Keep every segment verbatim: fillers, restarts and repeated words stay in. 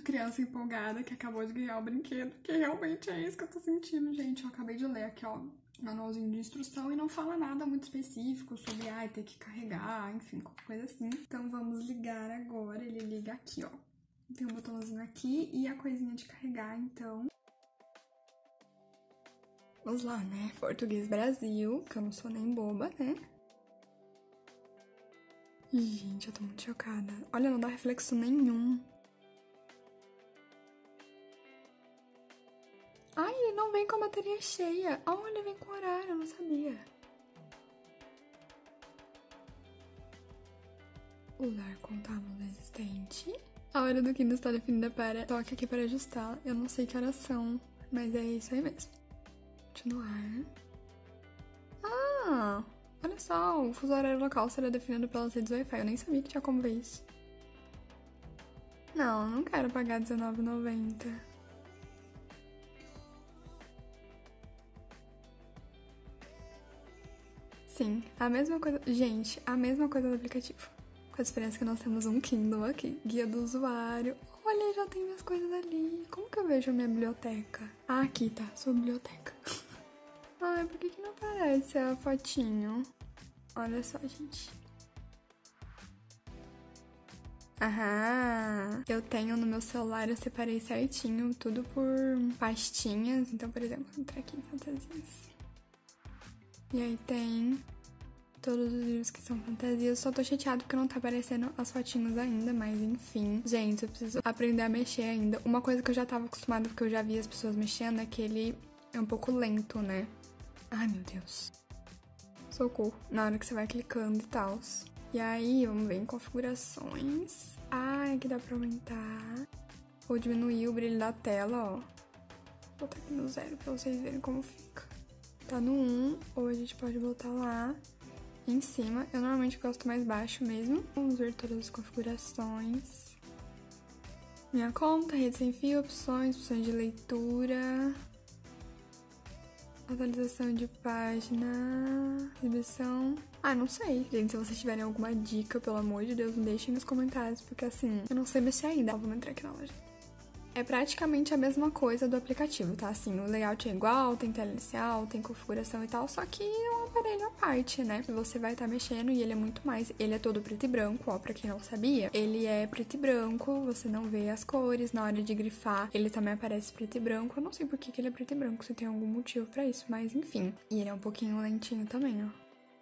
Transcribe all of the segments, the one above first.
criança empolgada que acabou de ganhar o brinquedo, que realmente é isso que eu tô sentindo, gente. Eu acabei de ler aqui, ó, manualzinho de instrução e não fala nada muito específico sobre, ai, ter que carregar, enfim, qualquer coisa assim. Então vamos ligar agora, ele liga aqui, ó. Tem um botãozinho aqui e a coisinha de carregar, então... Vamos lá, né? Português Brasil, que eu não sou nem boba, né? Gente, eu tô muito chocada. Olha, não dá reflexo nenhum. Ai, ele não vem com a bateria cheia. Olha, ele vem com horário, eu não sabia. Usar contábil existente. A hora do Kindle está definida para... Toque aqui para ajustar. Eu não sei que horas são, mas é isso aí mesmo. Continuar. Ah, olha só, o fuso horário local será definido pelas redes Wi-Fi. Eu nem sabia que tinha como ver isso. Não, não quero pagar dezenove reais e noventa centavos. Sim, a mesma coisa... Gente, a mesma coisa do aplicativo. Com a diferença que nós temos um Kindle aqui. Guia do usuário. Olha, já tem minhas coisas ali. Como que eu vejo a minha biblioteca? Ah, aqui tá, sua biblioteca. Ai, por que que não aparece a fotinho? Olha só, gente. Aham. Eu tenho no meu celular, eu separei certinho, tudo por pastinhas. Então, por exemplo, vou entrar aqui em fantasias. E aí tem todos os livros que são fantasias. Só tô chateado porque não tá aparecendo as fotinhos ainda, mas enfim. Gente, eu preciso aprender a mexer ainda. Uma coisa que eu já tava acostumada, porque eu já vi as pessoas mexendo, é que ele é um pouco lento, né? Ai, meu Deus. Socorro. Na hora que você vai clicando e tal. E aí, vamos ver em configurações. Ah, aqui dá pra aumentar ou diminuir o brilho da tela, ó. Vou botar aqui no zero pra vocês verem como fica. Tá no um, ou a gente pode botar lá em cima. Eu normalmente gosto mais baixo mesmo. Vamos ver todas as configurações. Minha conta, rede sem fio, opções, opções de leitura... Atualização de página, exibição... Ah, não sei. Gente, se vocês tiverem alguma dica, pelo amor de Deus, me deixem nos comentários, porque assim, eu não sei mexer ainda. Ó, vamos entrar aqui na loja. É praticamente a mesma coisa do aplicativo, tá? Assim, o layout é igual, tem tela inicial, tem configuração e tal, só que é um aparelho à parte, né? Você vai estar tá mexendo e ele é muito mais... Ele é todo preto e branco, ó, pra quem não sabia. Ele é preto e branco, você não vê as cores. Na hora de grifar, ele também aparece preto e branco. Eu não sei por que, que ele é preto e branco, se tem algum motivo pra isso, mas enfim. E ele é um pouquinho lentinho também, ó.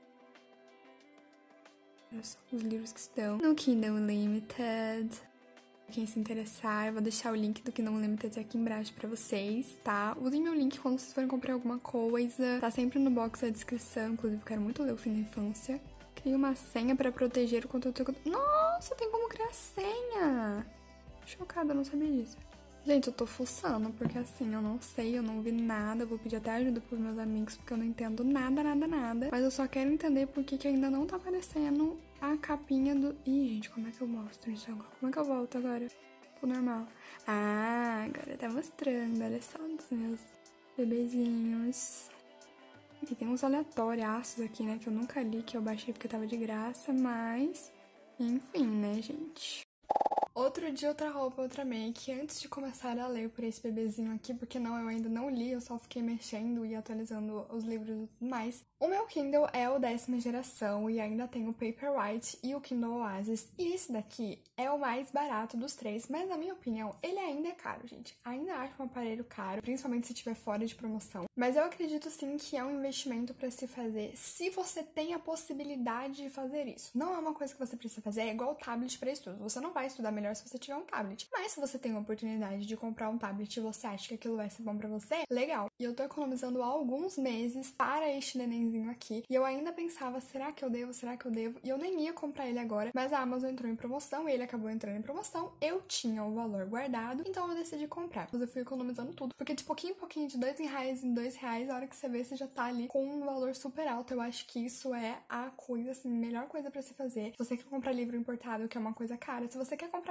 Olha só os livros que estão no Kindle Unlimited. Quem se interessar, eu vou deixar o link do Kindle Unlimited aqui embaixo pra vocês, tá? Usem meu link quando vocês forem comprar alguma coisa. Tá sempre no box da descrição, inclusive eu quero muito ler O Fim da Infância. Crie uma senha pra proteger o conteúdo... Nossa, tem como criar senha! Chocada, eu não sabia disso. Gente, eu tô fuçando, porque assim, eu não sei, eu não vi nada. Eu vou pedir até ajuda pros meus amigos, porque eu não entendo nada, nada, nada. Mas eu só quero entender por que que ainda não tá aparecendo a capinha do... Ih, gente, como é que eu mostro isso agora? Como é que eu volto agora pro normal? Ah, agora tá mostrando, olha só dos meus bebezinhos. Aqui tem uns aleatórios aqui, né, que eu nunca li, que eu baixei porque tava de graça, mas... Enfim, né, gente? Outro dia, outra roupa, outra make. Antes de começar a ler por esse bebezinho aqui, porque não, eu ainda não li, eu só fiquei mexendo e atualizando os livros e tudo mais. O meu Kindle é o décima geração e ainda tem o Paperwhite e o Kindle Oasis. E esse daqui é o mais barato dos três, mas na minha opinião, ele ainda é caro, gente. Ainda acho um aparelho caro, principalmente se estiver fora de promoção. Mas eu acredito sim que é um investimento pra se fazer, se você tem a possibilidade de fazer isso. Não é uma coisa que você precisa fazer, é igual o tablet pra estudo. Você não vai estudar melhor se você tiver um tablet. Mas se você tem a oportunidade de comprar um tablet e você acha que aquilo vai ser bom pra você, legal. E eu tô economizando há alguns meses para este nenenzinho aqui. E eu ainda pensava, será que eu devo? Será que eu devo? E eu nem ia comprar ele agora, mas a Amazon entrou em promoção, ele acabou entrando em promoção, eu tinha o valor guardado, então eu decidi comprar. Mas eu fui economizando tudo, porque de pouquinho em pouquinho, de dois reais em dois reais, a hora que você vê, você já tá ali com um valor super alto. Eu acho que isso é a coisa, assim, melhor coisa pra se fazer. Se você quer comprar livro importado, que é uma coisa cara, se você quer comprar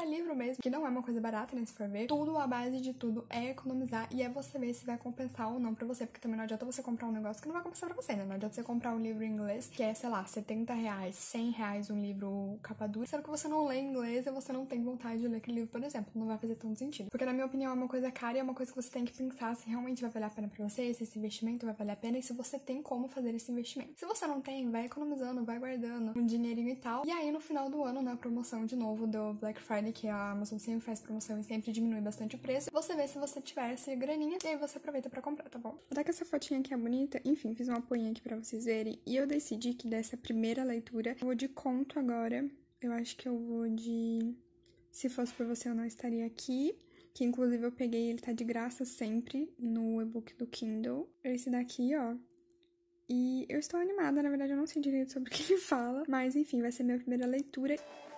comprar livro mesmo, que não é uma coisa barata, né, se for ver. Tudo, a base de tudo é economizar e é você ver se vai compensar ou não pra você, porque também não adianta você comprar um negócio que não vai compensar pra você, né? Não adianta você comprar um livro em inglês, que é, sei lá, setenta reais, cem reais um livro capa dura, sendo que você não lê inglês e você não tem vontade de ler aquele livro, por exemplo. Não vai fazer tanto sentido. Porque, na minha opinião, é uma coisa cara e é uma coisa que você tem que pensar se realmente vai valer a pena pra você, se esse investimento vai valer a pena e se você tem como fazer esse investimento. Se você não tem, vai economizando, vai guardando um dinheirinho e tal. E aí, no final do ano, na promoção de novo do Black Friday, que a Amazon sempre faz promoção e sempre diminui bastante o preço, você vê se você tiver essa graninha e aí você aproveita pra comprar, tá bom? Até que essa fotinha aqui é bonita, enfim, fiz um apoio aqui pra vocês verem. E eu decidi que dessa primeira leitura, eu vou de conto agora. Eu acho que eu vou de Se Fosse Por Você Eu Não Estaria Aqui, que inclusive eu peguei, ele tá de graça sempre no e-book do Kindle. Esse daqui, ó. E eu estou animada, na verdade eu não sei direito sobre o que ele fala, mas enfim, vai ser minha primeira leitura.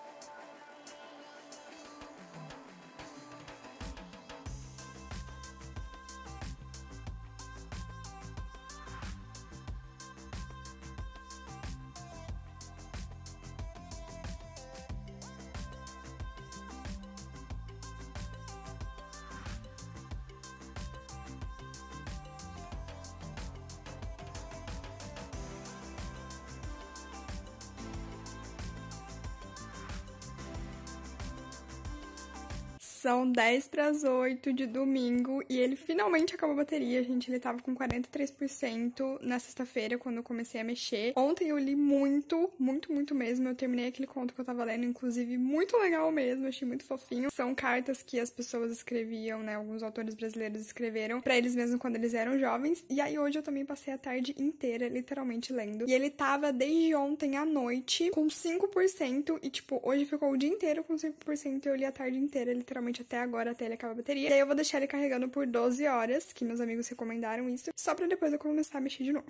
São dez para as oito de domingo e ele finalmente acabou a bateria, gente. Ele tava com quarenta e três por cento na sexta-feira, quando eu comecei a mexer. Ontem eu li muito, muito, muito mesmo. Eu terminei aquele conto que eu tava lendo, inclusive, muito legal mesmo. Achei muito fofinho. São cartas que as pessoas escreviam, né? Alguns autores brasileiros escreveram pra eles mesmos quando eles eram jovens. E aí hoje eu também passei a tarde inteira, literalmente, lendo. E ele tava desde ontem à noite com cinco por cento e, tipo, hoje ficou o dia inteiro com cinco por cento e eu li a tarde inteira, literalmente, até agora, até ele acabar a bateria. E aí eu vou deixar ele carregando por doze horas, que meus amigos recomendaram isso, só pra depois eu começar a mexer de novo.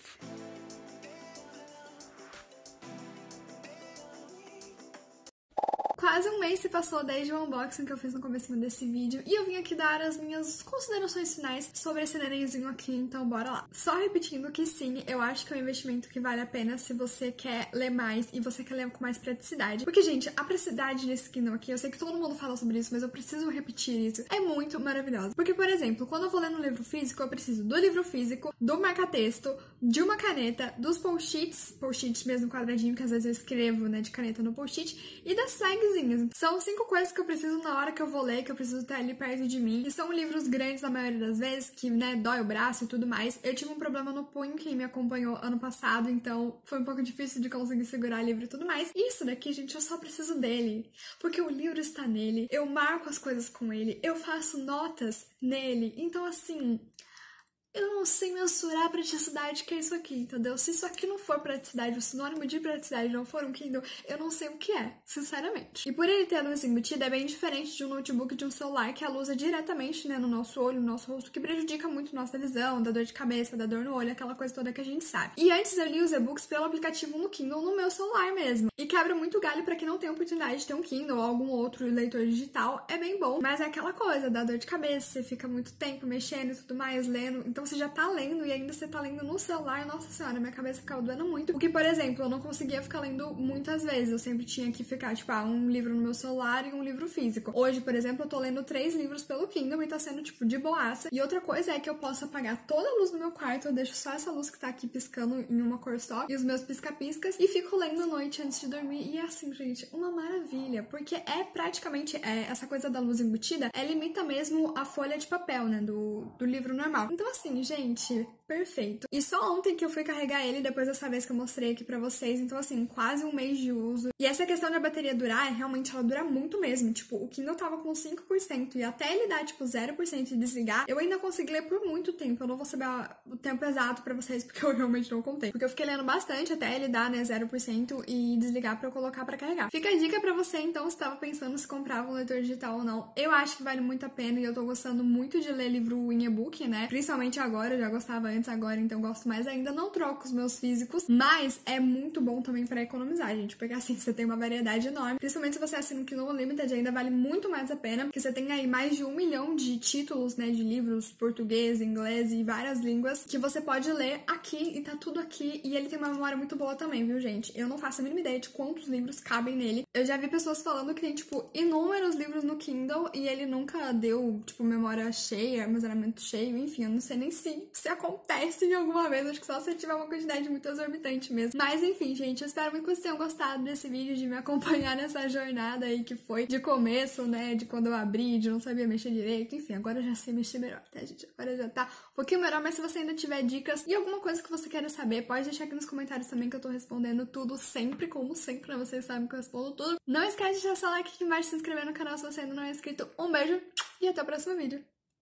Quase um mês se passou desde o unboxing que eu fiz no comecinho desse vídeo e eu vim aqui dar as minhas considerações finais sobre esse nenenzinho aqui, então bora lá. Só repetindo que sim, eu acho que é um investimento que vale a pena se você quer ler mais e você quer ler com mais praticidade. Porque, gente, a praticidade desse Kindle aqui, eu sei que todo mundo fala sobre isso, mas eu preciso repetir isso, é muito maravilhosa. Porque, por exemplo, quando eu vou ler no livro físico, eu preciso do livro físico, do marca-texto, de uma caneta, dos post-its, post-its mesmo quadradinho, que às vezes eu escrevo, né, de caneta no post-it, e das tags. São cinco coisas que eu preciso na hora que eu vou ler, que eu preciso estar ali perto de mim. E são livros grandes na maioria das vezes, que, né, dói o braço e tudo mais. Eu tive um problema no punho, quem me acompanhou ano passado, então foi um pouco difícil de conseguir segurar livro e tudo mais. E isso daqui, gente, eu só preciso dele, porque o livro está nele, eu marco as coisas com ele, eu faço notas nele. Então, assim, eu não sei mensurar a praticidade que é isso aqui, entendeu? Se isso aqui não for praticidade, o sinônimo de praticidade não for um Kindle, eu não sei o que é, sinceramente. E por ele ter a luz embutida, é bem diferente de um notebook, de um celular, que a luz é diretamente, né, no nosso olho, no nosso rosto, que prejudica muito nossa visão, dá dor de cabeça, dá dor no olho, aquela coisa toda que a gente sabe. E antes eu li os e-books pelo aplicativo no Kindle, no meu celular mesmo. E quebra muito galho pra quem não tem oportunidade de ter um Kindle ou algum outro leitor digital, é bem bom, mas é aquela coisa, dá dor de cabeça, você fica muito tempo mexendo e tudo mais, lendo, então você já tá lendo e ainda você tá lendo no celular, nossa senhora, minha cabeça ficava doendo muito. Porque, por exemplo, eu não conseguia ficar lendo muitas vezes, eu sempre tinha que ficar, tipo, ah, um livro no meu celular e um livro físico. Hoje, por exemplo, eu tô lendo três livros pelo Kindle e tá sendo, tipo, de boaça. E outra coisa é que eu posso apagar toda a luz do meu quarto, eu deixo só essa luz que tá aqui piscando em uma cor só, e os meus pisca-piscas, e fico lendo à noite antes de dormir. E é assim, gente, uma maravilha, porque é praticamente, é, essa coisa da luz embutida, é limita mesmo a folha de papel, né, do, do livro normal. Então, assim, gente, perfeito. E só ontem que eu fui carregar ele, depois dessa vez que eu mostrei aqui pra vocês, então assim, quase um mês de uso. E essa questão da bateria durar, é, realmente ela dura muito mesmo, tipo, o Kindle tava com cinco por cento e até ele dar, tipo, zero por cento e desligar, eu ainda consegui ler por muito tempo. Eu não vou saber o tempo exato pra vocês, porque eu realmente não contei. Porque eu fiquei lendo bastante até ele dar, né, zero por cento e desligar pra eu colocar pra carregar. Fica a dica pra você, então, se tava pensando se comprava um leitor digital ou não. Eu acho que vale muito a pena e eu tô gostando muito de ler livro em e-book, né, principalmente agora, eu já gostava antes, agora então gosto mais ainda. Não troco os meus físicos, mas é muito bom também pra economizar, gente, porque assim, você tem uma variedade enorme, principalmente se você assina o Kindle Unlimited, ainda vale muito mais a pena, porque você tem aí mais de um milhão de títulos, né, de livros, português, inglês e várias línguas, que você pode ler aqui, e tá tudo aqui, e ele tem uma memória muito boa também, viu, gente? Eu não faço a mínima ideia de quantos livros cabem nele. Eu já vi pessoas falando que tem, tipo, inúmeros livros no Kindle, e ele nunca deu, tipo, memória cheia, armazenamento cheio, enfim, eu não sei nem se, se acontece de alguma vez, acho que só se tiver uma quantidade muito exorbitante mesmo. Mas enfim, gente, eu espero muito que vocês tenham gostado desse vídeo, de me acompanhar nessa jornada aí que foi de começo, né, de quando eu abri, de não sabia mexer direito, enfim, agora eu já sei mexer melhor, tá, gente? Agora já tá um pouquinho melhor, mas se você ainda tiver dicas e alguma coisa que você queira saber, pode deixar aqui nos comentários também, que eu tô respondendo tudo sempre, como sempre, né? Vocês sabem que eu respondo tudo. Não esquece de deixar seu like aqui embaixo, se inscrever no canal se você ainda não é inscrito. Um beijo e até o próximo vídeo.